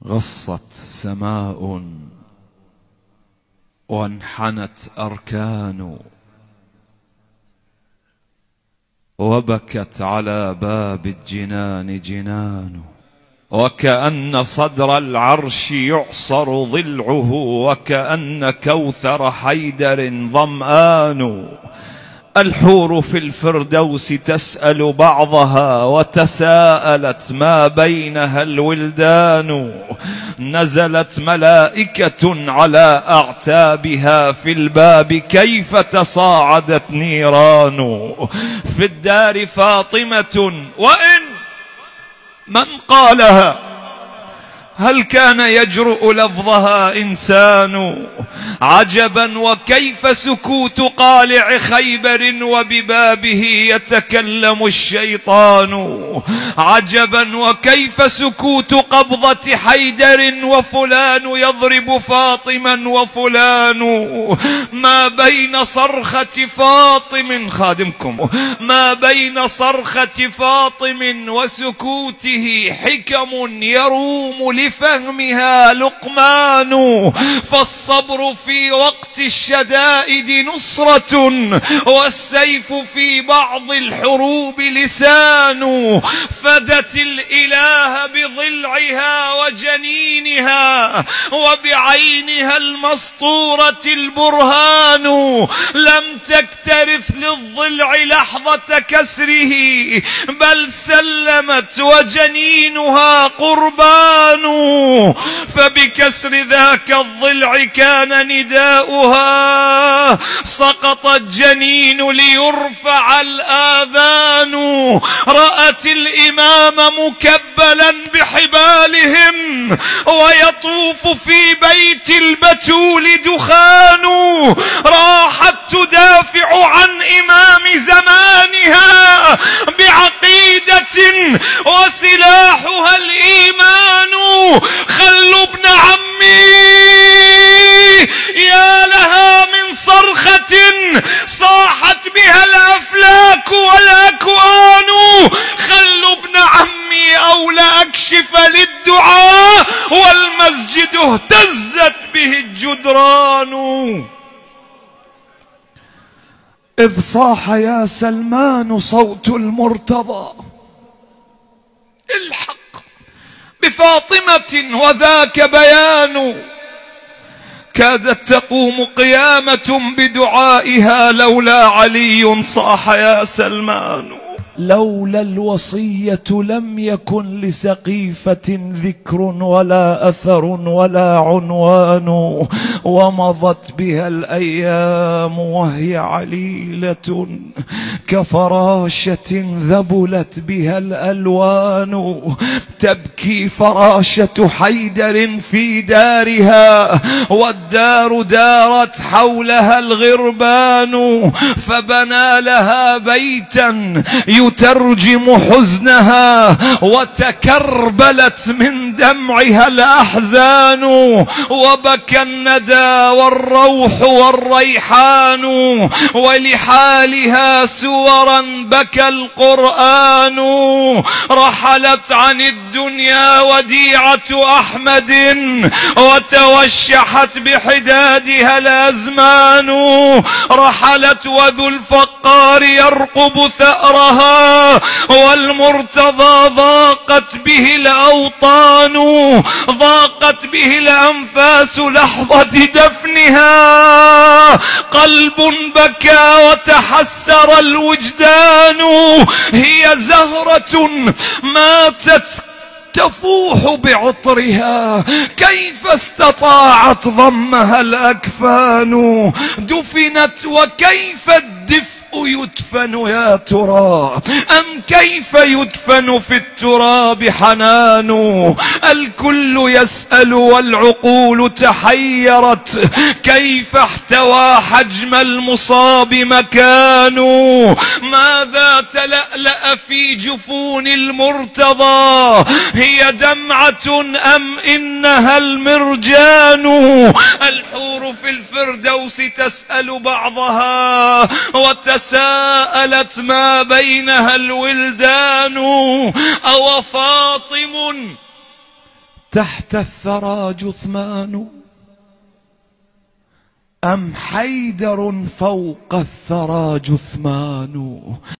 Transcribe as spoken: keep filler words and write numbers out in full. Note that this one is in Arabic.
غصت سماء وانحنت أركان، وبكت على باب الجنان جنان، وكأن صدر العرش يعصر ضلعه، وكأن كوثر حيدر ظمآن. الحور في الفردوس تسأل بعضها، وتساءلت ما بينها الولدان. نزلت ملائكة على أعتابها في الباب، كيف تصاعدت نيران. في الدار فاطمة وإن من قالها، هل كان يجرؤ لفظها إنسان. عجبا وكيف سكوت قالع خيبر، وببابه يتكلم الشيطان. عجبا وكيف سكوت قبضة حيدر، وفلان يضرب فاطما وفلان. ما بين صرخة فاطم خادمكم، ما بين صرخة فاطم وسكوته حكم يروم لفهمها لقمان. فالصبر في وقت الشدائد نصرة، والسيف في بعض الحروب لسان. فدت الإله بضلعها وجنينها، وبعينها المسطورة البرهان. لم تكترث للضلع لحظة كسره، بل سلمت وجنينها قربان. فبكسر ذاك الضلع كان نداؤها، سقط الجنين ليرفع الآذان. رأت الإمام مكبلا بحبالهم، ويطوف في بيت البتول دخان. راحت تدافع عن إمام زمانها بعقيدة وسلاحها الإيمان. خلوا ابن عمي، يا لها من صرخة صاحت بها الأفلاك والأكوان. خلوا ابن عمي أو لأكشف للدعاء، والمسجد اهتزت به الجدران. إذ صاح يا سلمان صوت المرتضى، الحق بفاطمة وذاك بيان. كادت تقوم قيامة بدعائها، لولا علي صاح يا سلمان. لولا الوصية لم يكن لسقيفة ذكر ولا أثر ولا عنوان. ومضت بها الأيام وهي عليلة كفراشة ذبلت بها الألوان. تبكي فراشة حيدر في دارها، والدار دارت حولها الغربان. فبنى لها بيتا يترجم حزنها، وتكربلت من دمعها الأحزان. وبكى الندى والروح والريحان، ولحالها سورا بكى القرآن. رحلت عن الدنيا وديعة أحمد، وتوشحت بحدادها الأزمان. رحلت وذو الفقار يرقب ثأرها، والمرتضى ضاقت به الأوطان. ضاقت به الأنفاس لحظة دفنها، قلب بكى وتحسر الوجدان. هي زهرة ماتت تفوح بعطرها، كيف استطاعت ضمها الأكفان. دفنت وكيف الدفن يدفن يا ترى، أم كيف يدفن في التراب حنان. الكل يسأل والعقول تحيرت، كيف احتوى حجم المصاب مكان. ماذا تلألأ في جفون المرتضى، هي دمعة أم إنها المرجان. الحور في الفردوس تسأل بعضها، وتساءلت ما بينها الولدان. أو فاطم تحت الثرى جثمان أم حيدر فوق الثرى جثمان.